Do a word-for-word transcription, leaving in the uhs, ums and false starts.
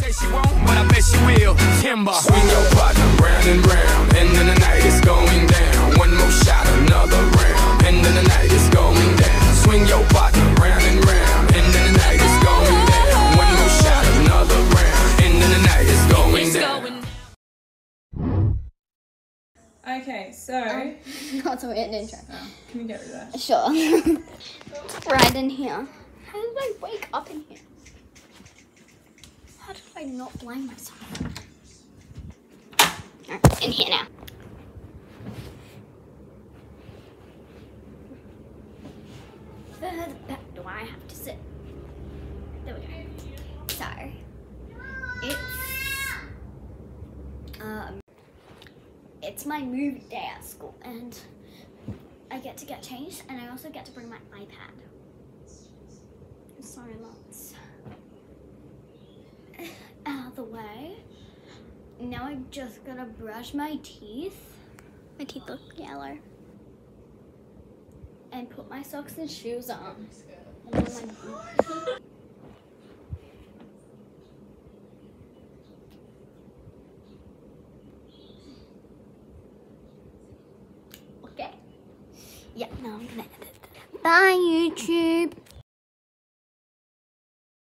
say she won't, but I bet she will. Timber. Swing your partner round and round, and then the night is going down. One more shot, another round, and then the night is going down. Swing your partner round and round, and then the night is going down. One more shot, another round, and then the night is going down. Okay, so... Um, that's a weird intro. Oh, can you get rid of that? Sure. Right in here. How did I wake up in here? How did I not blind myself? Alright, in here now. Where the back do I have to sit? There we go. So, it's... Um... It's my movie day at school, and I get to get changed, and I also get to bring my iPad. So that's out of the way. Now I'm just gonna brush my teeth. My teeth look yellow. And put my socks and shoes on. And then my boots. Yeah, no, I'm gonna edit that. Bye, YouTube.